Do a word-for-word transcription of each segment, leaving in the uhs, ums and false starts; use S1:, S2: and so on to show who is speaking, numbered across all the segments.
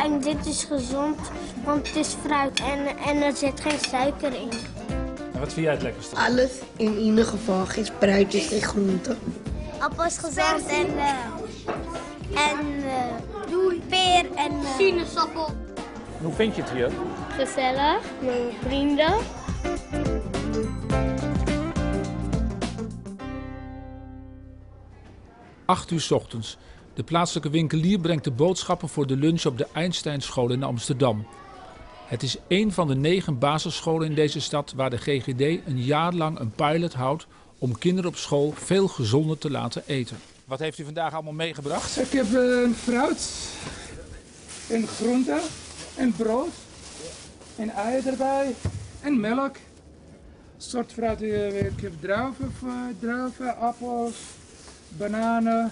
S1: en dit is gezond, want het is fruit en, en er zit geen suiker in.
S2: En wat vind jij het lekkerste?
S3: Alles, in ieder geval geen spruitjes, geen groenten.
S1: Appel is gezond en, uh, en uh, peer en uh, sinaasappel.
S2: Hoe vind je het hier?
S1: Gezellig, met mijn vrienden.
S4: acht uur 's ochtends. De plaatselijke winkelier brengt de boodschappen voor de lunch op de Einsteinschool in Amsterdam. Het is één van de negen basisscholen in deze stad waar de G G D een jaar lang een pilot houdt om kinderen op school veel gezonder te laten eten. Wat heeft u vandaag allemaal meegebracht?
S5: Ik heb uh, fruit, en groenten, en brood, en eieren erbij, en melk. Soort fruit, uh, ik heb druiven, druiven, appels, bananen.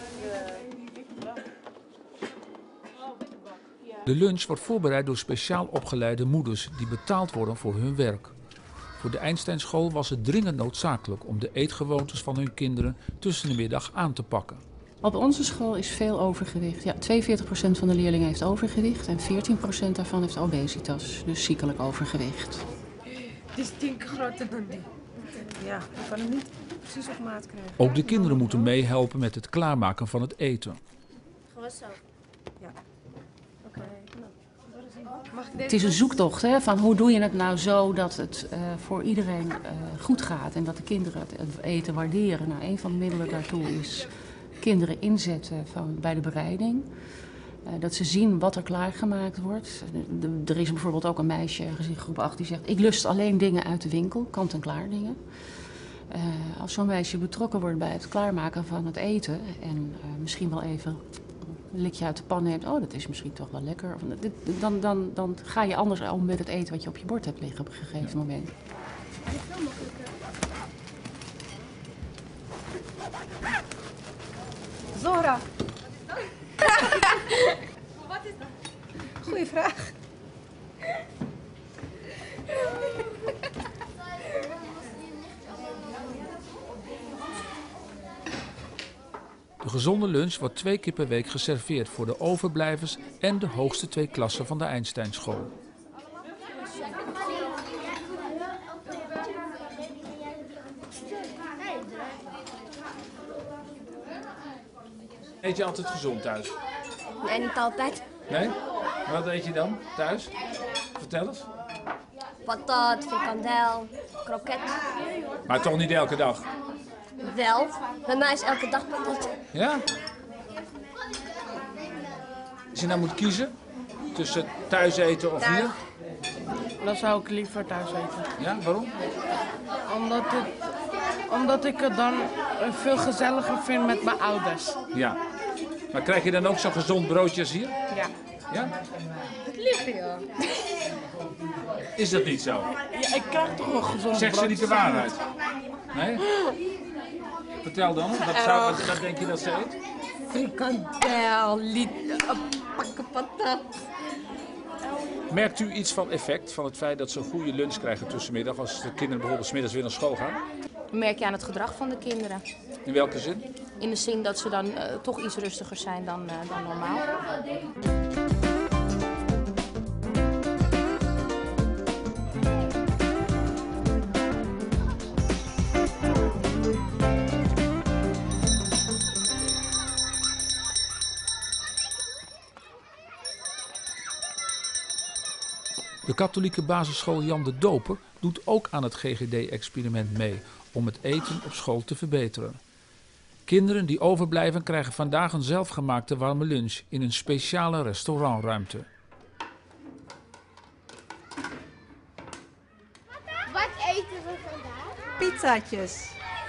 S4: De lunch wordt voorbereid door speciaal opgeleide moeders die betaald worden voor hun werk. Voor de Einsteinschool was het dringend noodzakelijk om de eetgewoontes van hun kinderen tussen de middag aan te pakken.
S6: Op onze school is veel overgewicht. Ja, tweeënveertig procent van de leerlingen heeft overgewicht en veertien procent daarvan heeft obesitas, dus ziekelijk overgewicht.
S7: Die is tien keer groter dan die. Ja, ik kan hem niet precies op maat krijgen.
S4: Ook de kinderen moeten meehelpen met het klaarmaken van het eten.
S1: Gewoon zo.
S7: Ja. Oké. Okay.
S6: Het is een zoektocht, hè, van hoe doe je het nou zo dat het uh, voor iedereen uh, goed gaat en dat de kinderen het eten waarderen. Nou, een van de middelen daartoe is kinderen inzetten van, bij de bereiding. Uh, dat ze zien wat er klaargemaakt wordt. De, de, er is bijvoorbeeld ook een meisje ergens in groep acht die zegt: ik lust alleen dingen uit de winkel, kant-en-klaar dingen. Uh, als zo'n meisje betrokken wordt bij het klaarmaken van het eten en uh, misschien wel even een likje uit de pan neemt, oh, dat is misschien toch wel lekker. Dan, dan, dan ga je anders om met het eten wat je op je bord hebt liggen op een gegeven ja. moment.
S7: Zora. Wat is dat? Goeie vraag.
S4: De gezonde lunch wordt twee keer per week geserveerd voor de overblijvers en de hoogste twee klassen van de Einsteinschool. Eet je altijd gezond thuis?
S1: Nee, niet altijd.
S4: Nee? Wat eet je dan thuis? Vertel eens.
S1: Patat, frikandel, kroket.
S4: Maar toch niet elke dag?
S1: Wel, bij mij is elke dag patat.
S4: Ja? Als je nou moet kiezen tussen thuis eten of hier?
S8: Dan zou ik liever thuis eten.
S4: Ja, waarom?
S8: Omdat, het, omdat ik het dan veel gezelliger vind met mijn ouders.
S4: Ja. Maar krijg je dan ook zo'n gezond broodje als hier?
S8: Ja.
S4: Ja?
S8: Het liefde, ja.
S4: Is dat niet zo?
S8: Ja, ik krijg toch wel gezond broodje.
S4: Zeg ze niet de waarheid? Nee? Vertel dan, wat, zou, wat, wat denk je dat ze eet?
S7: Frikandel, lied, pakken patat.
S4: Merkt u iets van effect van het feit dat ze een goede lunch krijgen tussenmiddag als de kinderen bijvoorbeeld 's middags weer naar school gaan?
S9: Merk je aan het gedrag van de kinderen.
S4: In welke zin?
S9: In de zin dat ze dan uh, toch iets rustiger zijn dan, uh, dan normaal.
S4: De katholieke basisschool Jan de Doper doet ook aan het G G D-experiment mee om het eten op school te verbeteren. Kinderen die overblijven krijgen vandaag een zelfgemaakte warme lunch in een speciale restaurantruimte.
S1: Wat eten we vandaag?
S7: Pizzaatjes.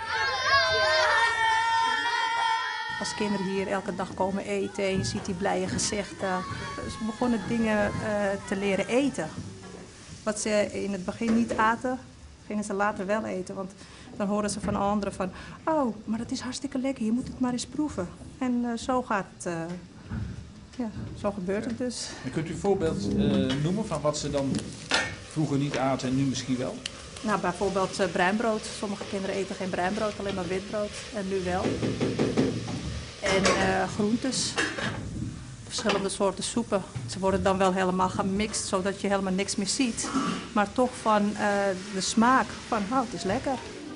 S7: Als kinderen hier elke dag komen eten en je ziet die blije gezichten. Ze begonnen dingen uh, te leren eten. Wat ze in het begin niet aten, gingen ze later wel eten. Want dan horen ze van anderen van, oh, maar dat is hartstikke lekker, je moet het maar eens proeven. En uh, zo gaat het, uh, ja, zo gebeurt het dus.
S4: En kunt u een voorbeeld uh, noemen van wat ze dan vroeger niet aten en nu misschien wel?
S7: Nou, bijvoorbeeld uh, bruinbrood. Sommige kinderen eten geen bruinbrood, alleen maar witbrood. En nu wel. En uh, groentes. verschillende soorten soepen. Ze worden dan wel helemaal gemixt, zodat je helemaal niks meer ziet. Maar toch van uh, de smaak van, oh, het is lekker.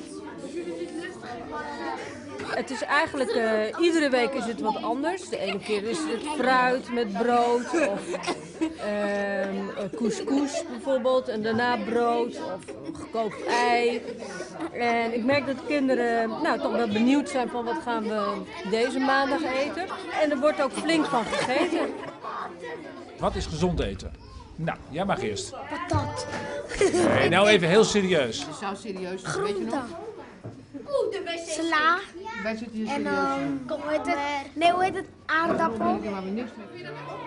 S10: Het is eigenlijk, uh, iedere week is het wat anders. De ene keer is het fruit met brood of uh, couscous bijvoorbeeld en daarna brood of gekookt ei. En ik merk dat de kinderen nou, toch wel benieuwd zijn van wat gaan we deze maandag eten. En er wordt ook flink van gegeten.
S2: Wat is gezond eten? Nou, jij mag eerst.
S3: Patat.
S2: Nee, nou even heel serieus.
S6: Het is zo serieus, dat weet je nog?
S1: Sla.
S6: Wij zitten hier
S1: En
S6: serieus.
S1: dan, hoe heet het? Nee, hoe heet het? Aardappel.
S6: Daar hebben we niks mee.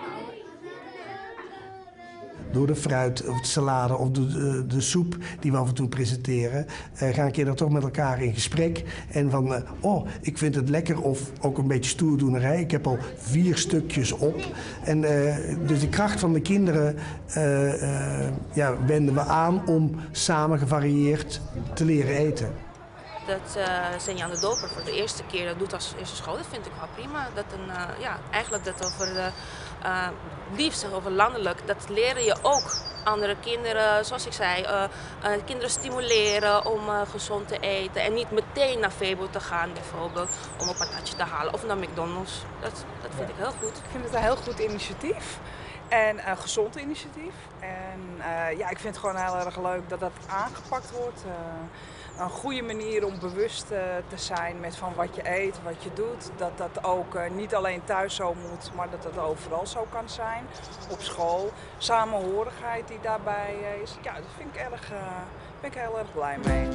S11: Door de fruit of de salade of de, de, de soep die we af en toe presenteren, uh, gaan kinderen toch met elkaar in gesprek. En van, uh, oh, ik vind het lekker of ook een beetje stoerdoenerij. Ik heb al vier stukjes op. En uh, dus de kracht van de kinderen uh, uh, ja, wenden we aan om samen gevarieerd te leren eten.
S12: Dat uh, Senja de Doper voor de eerste keer dat doet als eerste school, dat vind ik wel prima. Dat een, uh, ja, eigenlijk dat over de, uh, liefst over landelijk, dat leren je ook andere kinderen, zoals ik zei, uh, uh, kinderen stimuleren om uh, gezond te eten en niet meteen naar Febo te gaan bijvoorbeeld om een patatje te halen of naar McDonald's. Dat, dat vind ik heel goed.
S13: Ik vind het een heel goed initiatief. En een gezond initiatief. En uh, ja, ik vind het gewoon heel erg leuk dat dat aangepakt wordt. Uh, een goede manier om bewust uh, te zijn met van wat je eet, wat je doet. Dat dat ook uh, niet alleen thuis zo moet, maar dat dat overal zo kan zijn. Op school. Samenhorigheid die daarbij uh, is. Ja, daar vind ik erg, uh, ben ik heel erg blij mee.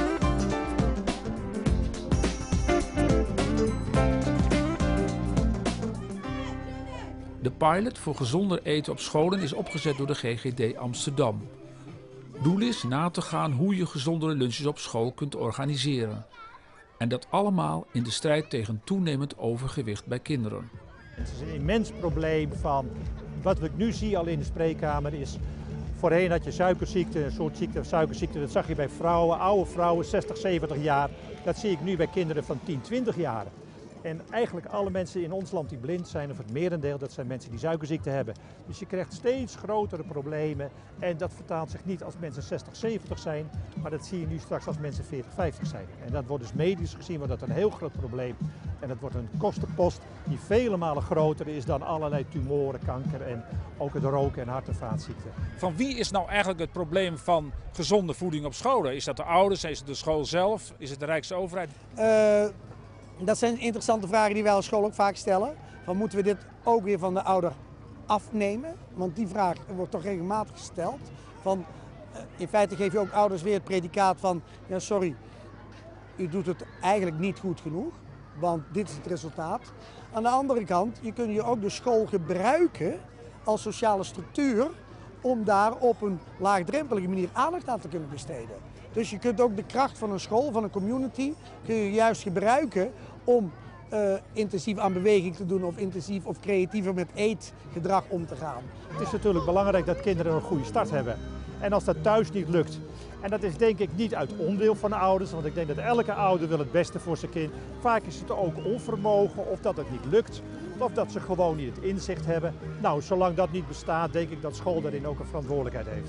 S4: De pilot voor gezonder eten op scholen is opgezet door de G G D Amsterdam. Doel is na te gaan hoe je gezondere lunches op school kunt organiseren. En dat allemaal in de strijd tegen toenemend overgewicht bij kinderen.
S14: Het is een immens probleem van wat ik nu zie al in de spreekkamer is. Voorheen had je suikerziekte, een soort ziekte, suikerziekte, dat zag je bij vrouwen, oude vrouwen, zestig, zeventig jaar. Dat zie ik nu bij kinderen van tien, twintig jaar. En eigenlijk alle mensen in ons land die blind zijn, of het merendeel, dat zijn mensen die suikerziekte hebben. Dus je krijgt steeds grotere problemen en dat vertaalt zich niet als mensen zestig, zeventig zijn, maar dat zie je nu straks als mensen veertig, vijftig zijn. En dat wordt dus medisch gezien wordt dat een heel groot probleem. En dat wordt een kostenpost die vele malen groter is dan allerlei tumoren, kanker en ook het roken en hart- en vaatziekten.
S2: Van wie is nou eigenlijk het probleem van gezonde voeding op scholen? Is dat de ouders, is het de school zelf, is het de Rijksoverheid?
S15: Uh... Dat zijn interessante vragen die wij als school ook vaak stellen. Van, moeten we dit ook weer van de ouder afnemen? Want die vraag wordt toch regelmatig gesteld. Van, in feite geef je ook ouders weer het predicaat van, ja sorry, u doet het eigenlijk niet goed genoeg, want dit is het resultaat. Aan de andere kant, je kunt je ook de school gebruiken als sociale structuur om daar op een laagdrempelige manier aandacht aan te kunnen besteden. Dus je kunt ook de kracht van een school, van een community, kun je juist gebruiken om uh, intensief aan beweging te doen of intensief of creatiever met eetgedrag om te gaan.
S14: Het is natuurlijk belangrijk dat kinderen een goede start hebben. En als dat thuis niet lukt, en dat is denk ik niet uit onwil van de ouders, want ik denk dat elke ouder wil het beste voor zijn kind. Vaak is het ook onvermogen of dat het niet lukt, of dat ze gewoon niet het inzicht hebben. Nou, zolang dat niet bestaat, denk ik dat school daarin ook een verantwoordelijkheid heeft.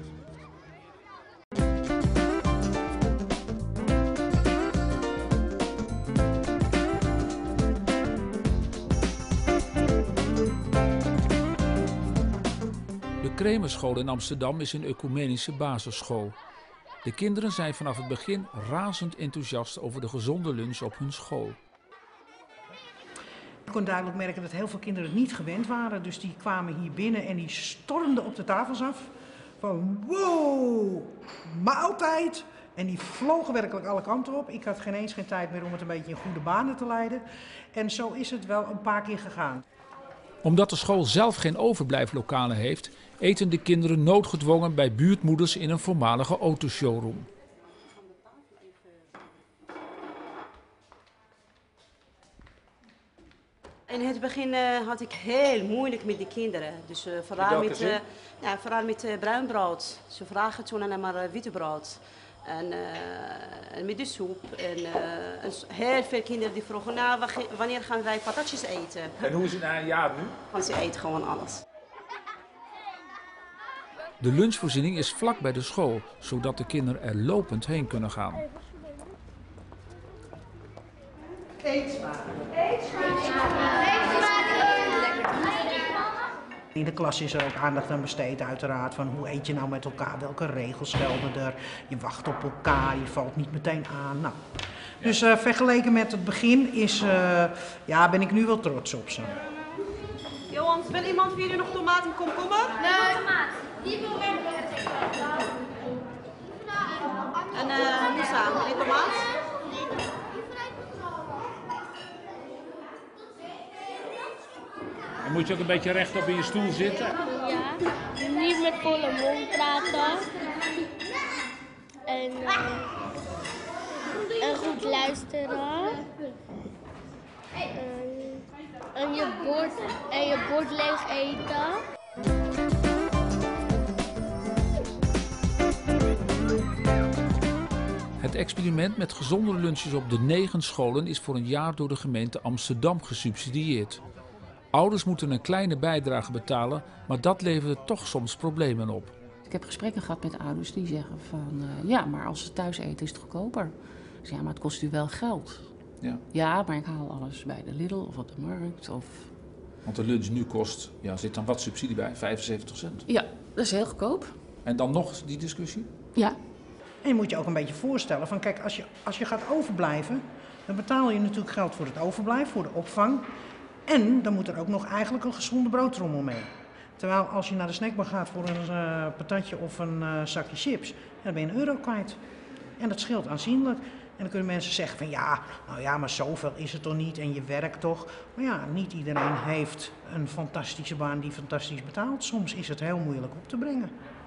S4: De Kremerschool in Amsterdam is een ecumenische basisschool. De kinderen zijn vanaf het begin razend enthousiast over de gezonde lunch op hun school.
S16: Ik kon duidelijk merken dat heel veel kinderen het niet gewend waren. Dus die kwamen hier binnen en die stormden op de tafels af. Van wow, maaltijd! En die vlogen werkelijk alle kanten op. Ik had geen eens geen tijd meer om het een beetje in goede banen te leiden. En zo is het wel een paar keer gegaan.
S4: Omdat de school zelf geen overblijflokalen heeft, eten de kinderen noodgedwongen bij buurtmoeders in een voormalige autoshowroom.
S17: In het begin uh, had ik heel moeilijk met de kinderen. Dus uh, vooral, met, uh, ja, vooral met uh, bruin brood. Ze vragen toen alleen maar uh, witte brood. En, uh, en met de soep. En, uh, en heel veel kinderen die vroegen, nou, wanneer gaan wij patatjes eten?
S2: En hoe is het na een jaar nu?
S17: Want ze eten gewoon alles.
S4: De lunchvoorziening is vlak bij de school, zodat de kinderen er lopend heen kunnen gaan.
S16: Eetsmaak. In de klas is er ook aandacht aan besteed uiteraard van hoe eet je nou met elkaar, welke regels gelden er, je wacht op elkaar, je valt niet meteen aan. Nou, dus uh, vergeleken met het begin is, uh, ja, ben ik nu wel trots op ze.
S17: Jongens, wil iemand van jullie nog tomaat en komkommer?
S1: Nee, tomaat. Die wil ik.
S17: En uh, Lisa, wil je tomaat?
S2: Dan moet je ook een beetje rechtop in je stoel zitten.
S1: Ja, niet met volle mond praten. En, uh, en goed luisteren. En, en, je bord, en je bord leeg eten.
S4: Het experiment met gezondere lunches op de negen scholen is voor een jaar door de gemeente Amsterdam gesubsidieerd. Ouders moeten een kleine bijdrage betalen, maar dat levert toch soms problemen op.
S6: Ik heb gesprekken gehad met ouders die zeggen van, uh, ja, maar als ze thuis eten is het goedkoper. Dus ja, maar het kost u wel geld.
S4: Ja.
S6: Ja, maar ik haal alles bij de Lidl of op de markt. Of...
S4: Want de lunch nu kost, ja, zit dan wat subsidie bij? vijfenzeventig cent?
S6: Ja, dat is heel goedkoop.
S4: En dan nog die discussie?
S6: Ja.
S16: En je moet je ook een beetje voorstellen van, kijk, als je, als je gaat overblijven, dan betaal je natuurlijk geld voor het overblijf, voor de opvang. En dan moet er ook nog eigenlijk een gezonde broodtrommel mee. Terwijl als je naar de snackbar gaat voor een uh, patatje of een uh, zakje chips, ja, dan ben je een euro kwijt. En dat scheelt aanzienlijk. En dan kunnen mensen zeggen van ja, nou ja, maar zoveel is het toch niet en je werkt toch. Maar ja, niet iedereen heeft een fantastische baan die fantastisch betaalt. Soms is het heel moeilijk op te brengen.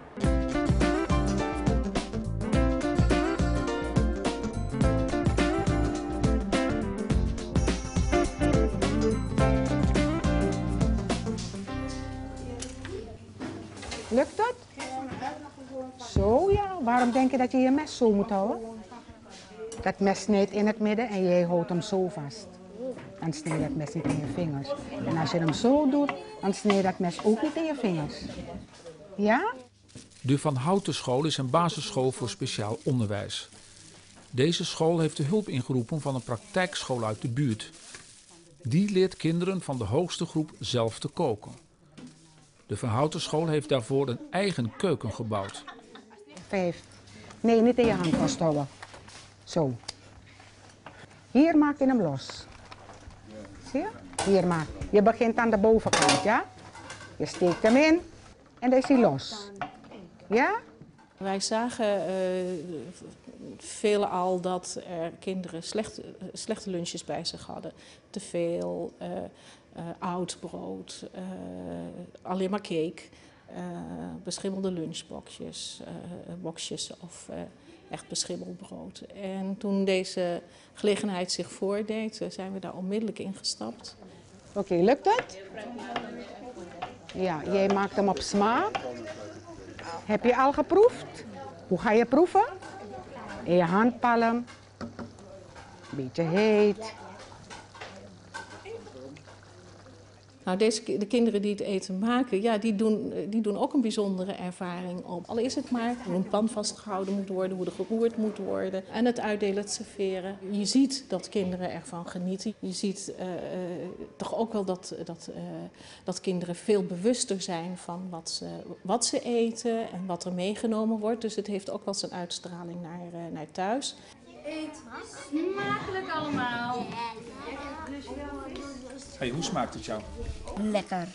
S18: Lukt het? Zo ja, waarom denk je dat je je mes zo moet houden? Dat mes snijdt in het midden en jij houdt hem zo vast. Dan snijdt dat mes niet in je vingers. En als je hem zo doet, dan snijdt dat mes ook niet in je vingers. Ja?
S4: De Van Houten School is een basisschool voor speciaal onderwijs. Deze school heeft de hulp ingeroepen van een praktijkschool uit de buurt. Die leert kinderen van de hoogste groep zelf te koken. De Van Houten School heeft daarvoor een eigen keuken gebouwd.
S18: Vijf. Nee, niet in je hand vasthouden. Zo. Hier maak je hem los. Zie je? Hier maak. Je begint aan de bovenkant, ja? Je steekt hem in en dan is hij los. Ja?
S9: Wij zagen uh, veelal dat er kinderen slecht, slechte lunches bij zich hadden. Te veel, uh, uh, oud brood, uh, alleen maar cake, uh, beschimmelde lunchboxjes, uh, boxjes of uh, echt beschimmeld brood. En toen deze gelegenheid zich voordeed, zijn we daar onmiddellijk in gestapt.
S18: Oké, okay, lukt het? Ja, jij maakt hem op smaak. Heb je al geproefd? Hoe ga je proeven? In je handpalm. Beetje heet.
S9: Nou, deze, de kinderen die het eten maken, ja, die, doen, die doen ook een bijzondere ervaring op. Al is het maar hoe een pan vastgehouden moet worden, hoe er geroerd moet worden. En het uitdelen, het serveren. Je ziet dat kinderen ervan genieten. Je ziet uh, uh, toch ook wel dat, dat, uh, dat kinderen veel bewuster zijn van wat ze, wat ze eten en wat er meegenomen wordt. Dus het heeft ook wel zijn uitstraling naar, uh, naar thuis.
S1: Eet smakelijk allemaal.
S2: Hey, hoe smaakt het jou?
S1: Lekker.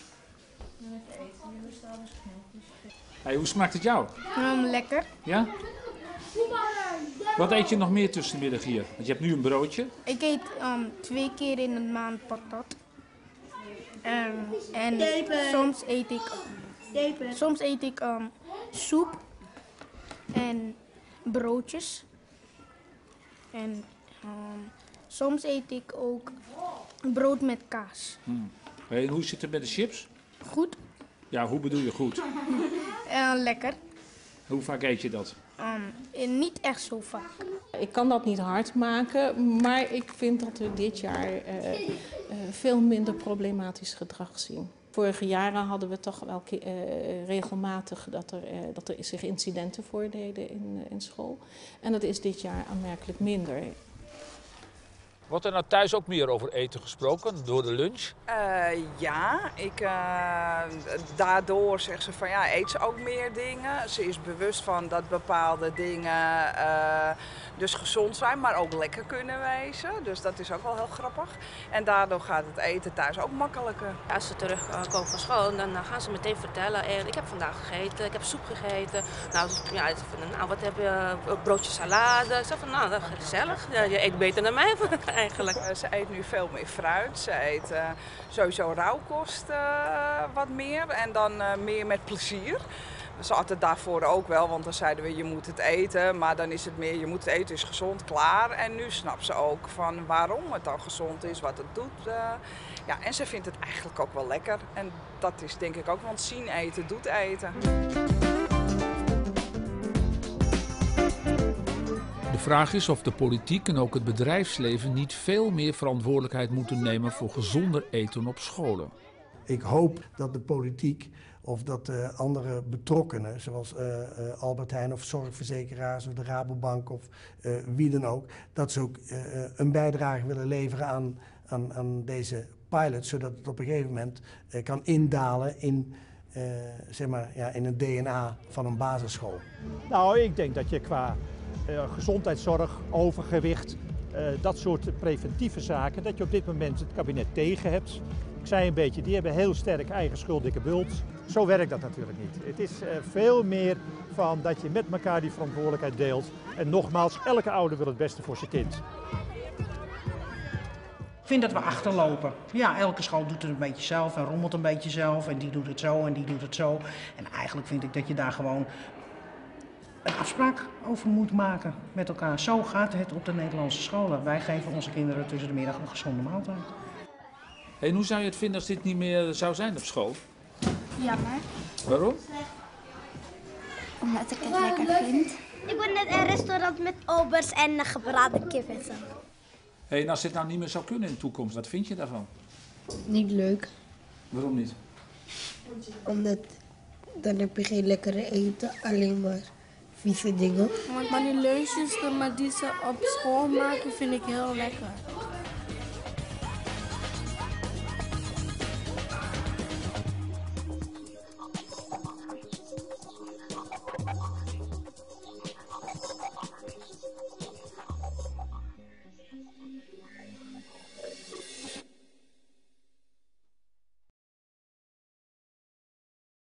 S2: Hey, hoe smaakt het jou?
S1: Um, lekker.
S2: Ja? Wat eet je nog meer tussen de middag hier? Want je hebt nu een broodje.
S1: Ik eet um, twee keer in de maand patat. Um, en Depen. soms eet ik, Depen. soms eet ik um, soep en broodjes. En um, soms eet ik ook brood met kaas.
S2: Hmm. Hey, en hoe zit het met de chips?
S1: Goed.
S2: Ja, hoe bedoel je goed?
S1: uh, lekker.
S2: Hoe vaak eet je dat?
S1: um, niet echt zo vaak.
S9: Ik kan dat niet hard maken, maar ik vind dat we dit jaar uh, uh, veel minder problematisch gedrag zien. Vorige jaren hadden we toch wel uh, regelmatig dat er, uh, dat er zich incidenten voordeden in, uh, in school. En dat is dit jaar aanmerkelijk minder.
S2: Wordt er nou thuis ook meer over eten gesproken door de lunch?
S13: Uh, ja, ik, uh, daardoor zegt ze van ja, eet ze ook meer dingen. Ze is bewust van dat bepaalde dingen uh, dus gezond zijn, maar ook lekker kunnen wezen. Dus dat is ook wel heel grappig. En daardoor gaat het eten thuis ook makkelijker.
S12: Als ze terugkomen van school, dan gaan ze meteen vertellen. En ik heb vandaag gegeten, ik heb soep gegeten. Nou, ja, nou wat heb je? Broodje salade. Ik zeg van nou, dat is gezellig. Ja, je eet beter dan mij eigenlijk.
S13: Uh, ze eet nu veel meer fruit. Ze eet uh, sowieso rauwkost uh, wat meer en dan uh, meer met plezier. Ze had het daarvoor ook wel, want dan zeiden we je moet het eten. Maar dan is het meer je moet het eten, is gezond, klaar. En nu snapt ze ook van waarom het dan gezond is, wat het doet. Uh, ja, en ze vindt het eigenlijk ook wel lekker. En dat is denk ik ook, want zien eten doet eten.
S4: De vraag is of de politiek en ook het bedrijfsleven niet veel meer verantwoordelijkheid moeten nemen voor gezonder eten op scholen.
S11: Ik hoop dat de politiek of dat uh, andere betrokkenen, zoals uh, uh, Albert Heijn of zorgverzekeraars of de Rabobank of uh, wie dan ook, dat ze ook uh, een bijdrage willen leveren aan, aan, aan deze pilot, zodat het op een gegeven moment uh, kan indalen in, uh, zeg maar, ja, in het D N A van een basisschool.
S14: Nou, ik denk dat je qua uh, gezondheidszorg, overgewicht, uh, dat soort preventieve zaken, dat je op dit moment het kabinet tegen hebt. Ik zei een beetje, die hebben heel sterk eigen schuld, dikke bult. Zo werkt dat natuurlijk niet. Het is uh, veel meer van dat je met elkaar die verantwoordelijkheid deelt. En nogmaals, elke ouder wil het beste voor zijn kind.
S16: Ik vind dat we achterlopen. Ja, elke school doet het een beetje zelf en rommelt een beetje zelf. En die doet het zo en die doet het zo. En eigenlijk vind ik dat je daar gewoon een afspraak over moet maken met elkaar. Zo gaat het op de Nederlandse scholen. Wij geven onze kinderen tussen de middag een gezonde maaltijd.
S4: En hoe zou je het vinden als dit niet meer zou zijn op school?
S19: Jammer.
S4: Waarom?
S19: Omdat ik het lekker vind.
S20: Ik wil net een restaurant met obers en gebraden kip en zo.
S4: Hey, en als dit nou niet meer zou kunnen in de toekomst, wat vind je daarvan?
S3: Niet leuk,
S4: Waarom niet?
S3: omdat dan heb je geen lekkere eten, alleen maar vieze dingen.
S8: Maar die lunches maar die ze op school maken vind ik heel lekker.